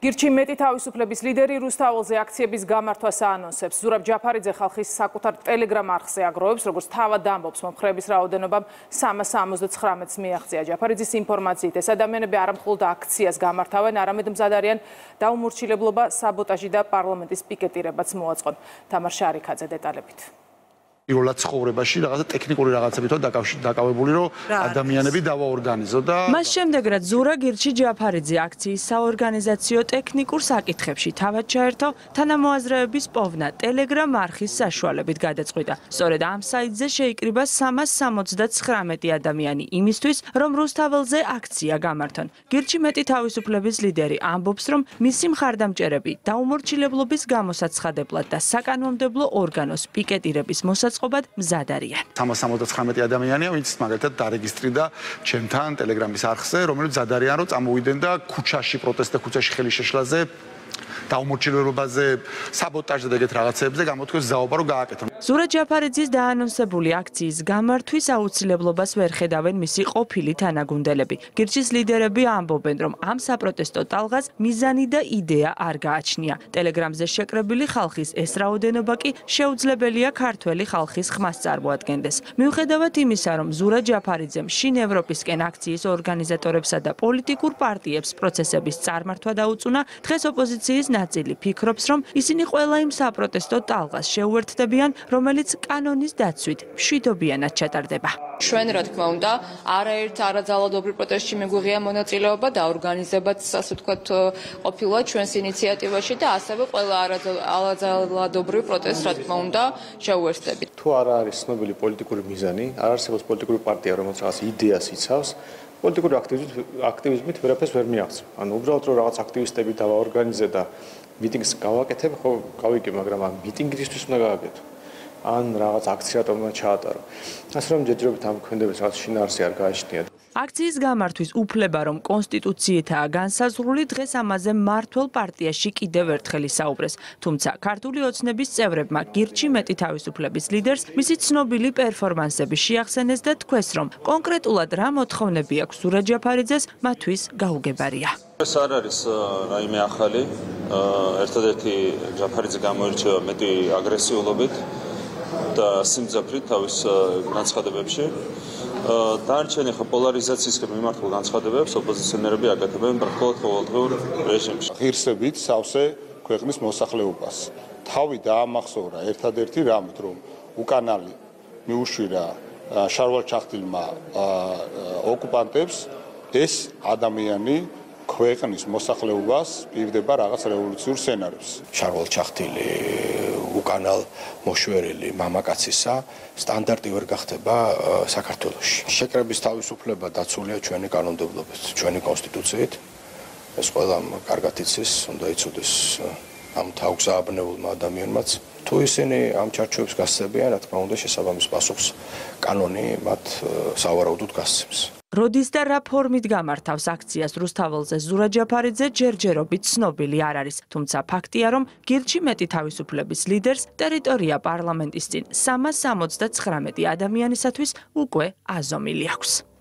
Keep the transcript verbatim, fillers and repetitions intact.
გირჩი მეტი თავისუფლების ლიდერი რუსთაველზე აქციების გამართვას აანონსებს. ზურაბ ჯაფარიძე ხალხის საკუთარ ტელეგრამ არხზე აგროვებს, როგორც თავად ამბობს, მომხრეების რაოდენობამ სამას ორმოცდათხრამეტს მიაღწია. ჯაფარიძის ინფორმაციით, ეს ადამიანები არა მხოლოდ აქციას გამართავენ, არამედ მზად არიან დაუმორჩილებლობა, საბოტაჟი და პარლამენტის პიკეტირებაც მოაწყონ. თამარ შარიქაძე დეტალებით. პირველად ცხოვრებაში რაღაცა ტექნიკური რაღაცებით დაკავებული, რომ ადამიანები დავაორგანიზო და მას შემდეგ რაც ზურა გირჩი ჯაფარიძე აქციის საორგანიზაციო ტექნიკურ საკითხებში თავად ჩაერთო, თანამოაზრეების პოვნა ტელეგრამ არხის საშუალებით გადაწყვიტა. სწორედ ამ საიტზე შეიკრიბა სამას სამოცდათხრამეტი ადამიანი იმისთვის, რომ რუსთაველზე აქცია გამართონ. გირჩი მეტი თავისუფლების ლიდერი ამბობს, რომ მისი მხარდამჭერები დაუმორჩილებლობის გამოსაცხადებლად და საკანონმდებლო ორგანოს პიკეტირების მოსაწყობად მზად არიან. სამას სამოცდათხრამეტი ადამიანია, ვინც მაგალითად დარეგისტრირდა ჩემთან ტელეგრამის არხზე, რომელიც მზად არიან, რომ წამოვიდნენ და ქუჩაში პროტესტზე, ქუჩაში ხელი შეშლაზე, დაუმორჩილებლობაზე, საბოტაჟზე და ეგეთ რაღაცებზე გამოთქვეს ზაობა რომ გააკეთონ. ზურაბ ჯაფარიძის დაანონსებული აქციის გამართვის აუცილებლობას ვერ ხედავენ მისი ყოფილი თანაგუნდელები. გირჩის ლიდერები ამბობენ, რომ ამ საპროტესტო ტალღას მიზანი და იდეა არ გააჩნია. ტელეგრამზე შეკრებილი ხალხის ეს რაოდენობა კი შეუძლებელია ქართველი ხალხის ხმას წარმოადგენდეს. მიუხედავად იმისა, რომ ზურაბ ჯაფარიძემ შინ ევროპისკენ აქციის ორგანიზატორებსა და პოლიტიკურ პარტიებს პროცესების წარმართვა დაუწუნა, დღეს ოპოზიციის ნაწილი ფიქრობს, რომ ისინი ყველა იმ საპროტესტო ტალღას შეუერთდებიან, რომელიც კანონის დაცვით მშვიდობიანად ჩატარდება. ჩვენ რა თქმა უნდა, არაერთ არაძალადობრივ პროტესტში მიგვიღია მონაწილეობა და ორგანიზებაც, ასე ვთქვათ, ყოფილა ჩვენს ინიციატივაში და ასევე ყველა არაძალადობრივ პროტესტს, რა თქმა უნდა, შეუერთდებით. თუ არა არის ცნობილი პოლიტიკური მიზანი, არ არსებობს პოლიტიკური პარტია, რომელიც რაღაც იდეას იცავს, პოლიტიკური აქტივიზმით ვერაფერს ვერ მიაღწევ. ანუ უბრალოდ რომ რაღაც აქტივისტები დავაორგანიზე და მიტინგს გავაკეთებ, ხო, გავიგე, მაგრამ ამ მიტინგისთვის უნდა გააკეთო. ან რაღაც აქციატომ უნდა ჩაატარო. ასე რომ ჯერჯერობით ამ ქმედებს რაღაც შინაარსი არ გააჩნია. აქციის გამართვის უფლება, რომ კონსტიტუციითაა განსაზღვრული, დღეს ამაზე მმართველ პარტიაში კიდევ ერთხელ ისაუბრეს. თუმცა ქართული ოცნების წევრებმა გირჩი მეტი თავისუფლების ლიდერს მისი ცნობილი პერფორმანსები შეახსენეს და თქვეს, რომ კონკრეტულად რა მოთხოვნები აქვს ზურაბ ჯაფარიძეს, მათთვის გაუგებარია. ეს არ არის რაიმე ახალი, ერთადერთი ჯაფარიძე გამოირჩევა მეტი აგრესიულობით და სიმძაფრით თავის განცხადებებში. დარჩენი ხო პოლარიზაციისკენ მიმართულ განცხადებებს ოპოზიციონერები აკეთებენ მხოლოდ ყოველდღიურ რეჟიმში. ღირსებით სავსე ქვეყნის მოსახლეობას. თავი დაამახსოვრა ერთადერთი რამით, რომ უკანალი მიუშვირა შარვალ-ჩახტილმა ოკუპანტებს, ეს ადამიანი ქვეყნის მოსახლეობას პირდება რაღაც რევოლუციურ სცენარებს. შარვალ-ჩახტილი უკანალ მოშვერილი მამაკაცისა სტანდარტი ვერ გახდება საქართველოში. შეკრების თავისუფლება დაცულია ჩვენი კანონმდებლობით, ჩვენი კონსტიტუციით. ეს ყველა კარგად იცის, უნდა იცოდეს ამ თავგზავნებულმა ადამიანმაც. თუ ისინი ამ ჩარჩოებს გასცემენ, რა თქმა უნდა, შესაბამის პასუხს კანონი მათ სავარაუდოდ გასცემს. როდის და რა ფორმით გამართავს აქციას რუსთაველზე ზურაბ ჯაფარიძე ჯერჯერობით ცნობილი არ არის. თუმცა ფაქტია, რომ გირჩი მეტი თავისუფლების ლიდერს ტერიტორია პარლამენტის წინ სამას სამოცდათხრამეტი ადამიანისათვის უკვე აზომილი აქვს.